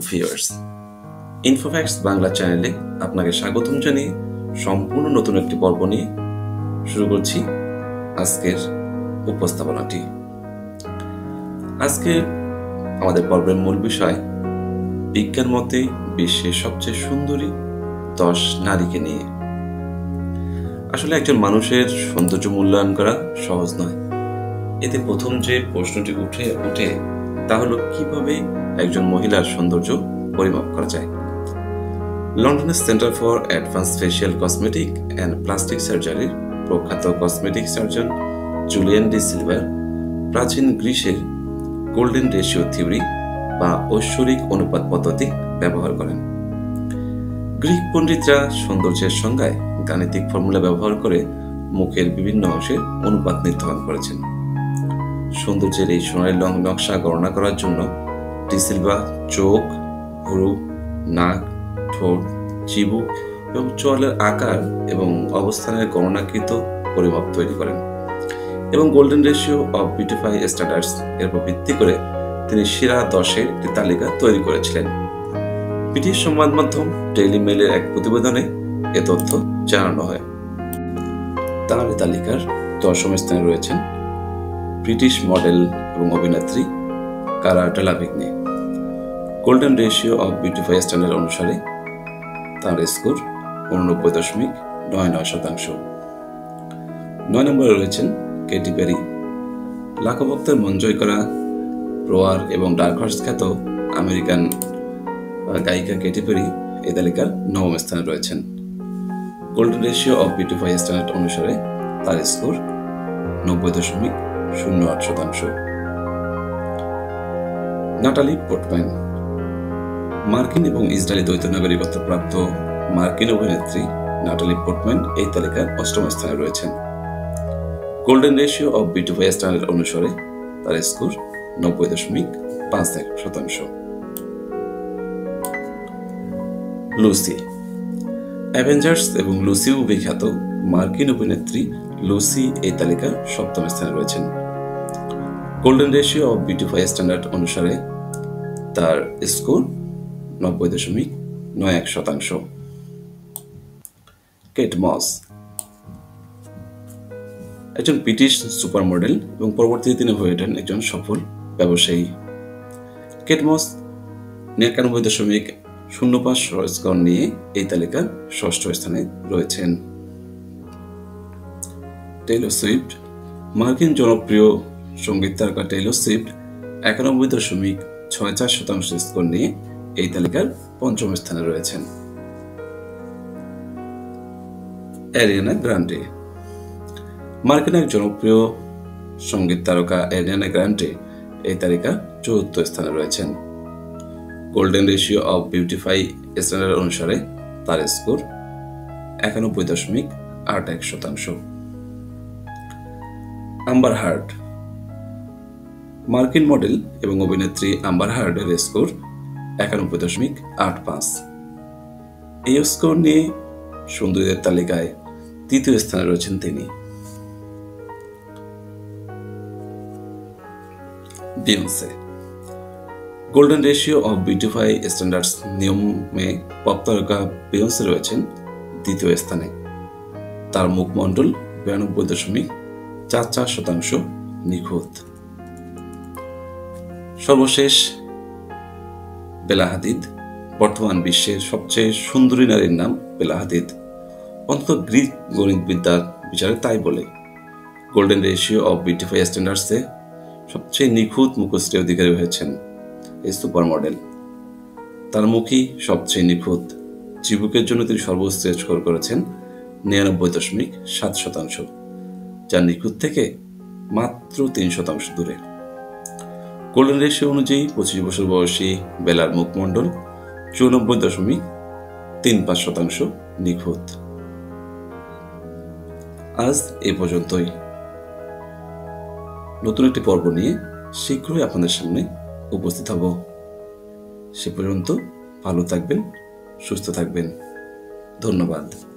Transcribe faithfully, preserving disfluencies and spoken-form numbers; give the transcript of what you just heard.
Viewers, ইনফোফ্যাক্টস Bangla চ্যানেলে আপনাকে স্বাগতম জানিয়ে সম্পূর্ণ নতুন একটি পর্ব নিয়ে শুরু করছি আজকের উপস্থাপনাটি। আজকে আমাদের পর্বের মূল বিষয় বিজ্ঞান মতে বিশ্বের সবচেয়ে সুন্দরী দশ নারীকে নিয়ে। আসলে একজন মানুষের সৌন্দর্য মূল্যায়ন করা সহজ নয়। এতে প্রথম যে প্রশ্নটি উঠে ওঠে তা হলো কিভাবে একজন মহিলার সৌন্দর্য পরিমাপ করা যায়। লন্ডনের center for advance facial cosmetic and plastic সার্জারির প্রখ্যাত কসমেটিক সার্জন জুলিয়ান ডি সিলভার প্রাচীন গ্রিসের গোল্ডেন রেশিও থিওরি বা ঐশ্বরিক অনুপাত পদ্ধতি ব্যবহার করেন। গ্রিক পণ্ডিতরা সৌন্দর্যের সংজ্ঞায় গাণিতিক ফর্মুলা ব্যবহার করে মুখের বিভিন্ন অংশের অনুপাত নির্ধারণ করেছেন। সৌন্দর্যের এই সোনালী রং নকশা গণনা করার জন্য ডি সিলভা চোখ, ভুরু, নাক, ঠোঁট, চিবুক এবং চোয়ালের আকার এবং অবস্থানের গণনাকৃত পরিমাপ তৈরি করেন এবং golden ratio of beauty phi standards এর উপর ভিত্তি করে তিনি সেরা দশের একটি তালিকা তৈরি করেছিলেন। ব্রিটিশ সংবাদ মাধ্যম ডেইলি মেইলের এক প্রতিবেদনে এ তথ্য জানানো হয়। তার এই তালিকার দশম স্থানে রয়েছেন ব্রিটিশ মডেল এবং অভিনেত্রী Cara Delevingne. Golden ratio of beauty phi standard অনুসারে তার স্কোর উননব্বই দশমিক নয় নয় শতাংশ। নয় নম্বরে রয়েছেন কেটি পেরি। লাখো ভক্তের মন জয় করা রোয়ার এবং ডার্ক হর্স খ্যাত আমেরিকান গায়িকা কেটি পেরি এই তালিকার নবম স্থানে রয়েছেন। Golden ratio of beauty phi standard অনুসারে তার স্কোর নব্বই দশমিক শূন্য আট শতাংশ। Natalie Portman. মার্কিন এবং ইসরায়েলি দ্বৈত নাগরিকত্ব প্রাপ্ত মার্কিন অভিনেত্রী নাটালি পোর্টম্যান এই তালিকার অষ্টম স্থানে রয়েছেন। Golden ratio of beauty phi standard অনুসারে তার স্কোর নব্বই দশমিক পাঁচ এক শতাংশ। লুসি। অ্যাভেঞ্জার্স এবং লুসি মুভি খ্যাত মার্কিন অভিনেত্রী লুসি এই তালিকার সপ্তম স্থানে রয়েছেন। Golden ratio of beauty phi standard অনুসারে তার স্কোর নব্বই দশমিক নয় এক শতাংশ। Kate Moss. একজন ব্রিটিশ সুপার মডেল এবং পরবর্তীতে তিনি হয়ে ওঠেন একজন সফল ব্যবসায়ী। কেট মস নিরানব্বই দশমিক শূন্য পাঁচ স্কোর নিয়ে এই তালিকার ষষ্ঠ স্থানে রয়েছেন। Taylor Swift. মার্কিন জনপ্রিয় সঙ্গীত তারকা টেইলর সুইফট একানব্বই দশমিক ছয় চার শতাংশ স্কোর নিয়ে এই তালিকার পঞ্চম স্থানে রয়েছেন। Ariana Grande. মার্কিন এক জনপ্রিয় সঙ্গীত তারকা অ্যারিয়ানা গ্রান্ডে এই তালিকার চতুর্থ স্থানে রয়েছেন। Golden ratio of beauty phi standard অনুসারে তার স্কোর একানব্বই দশমিক আট এক শতাংশ। Amber hard. মার্কিন মডেল এবং অভিনেত্রী আম্বার হার্ডের স্কোর একানব্বই দশমিক আট পাঁচ। এই স্কোর নিয়ে সুন্দরীদের তালিকায় তৃতীয় স্থানে রয়েছেন তিনি। Beyonce. Golden ratio of beauty phi standards নিয়মে পপ তারকা বিয়ন্সে রয়েছেন দ্বিতীয় স্থানে। তার মুখমণ্ডল বিরানব্বই দশমিক চার চার শতাংশ নিখুঁত। সর্বশেষ বেলা হাদিদ। বর্তমান বিশ্বের সবচেয়ে সুন্দরী নারীর নাম বেলা হাদিদ, অন্তত গ্রিক গণিতবিদ্যার বিচারে তাই বলে। গোল্ডেন রেশিও অফ বিউটিফাই স্ট্যান্ডার্ডসে সবচেয়ে নিখুঁত মুখশ্রী অধিকারী হয়েছেন এই সুপার মডেল। তার মুখই সবচেয়ে নিখুঁত। চিবুকের জন্য তিনি সর্বোচ্চ স্কোর করেছেন নিরানব্বই দশমিক সাত শতাংশ, যা নিখুঁত থেকে মাত্র তিন শতাংশ দূরে। গোল্ডেন রেশিও অনুযায়ী পঁচিশ বছর বয়সী বেলার মুখমণ্ডল চুরানব্বই দশমিক তিন পাঁচ শতাংশ নিখুঁত। আজ এ পর্যন্তই। নতুন একটি পর্ব নিয়ে শীঘ্রই আপনাদের সামনে উপস্থিত হব। সে পর্যন্ত ভালো থাকবেন, সুস্থ থাকবেন। ধন্যবাদ।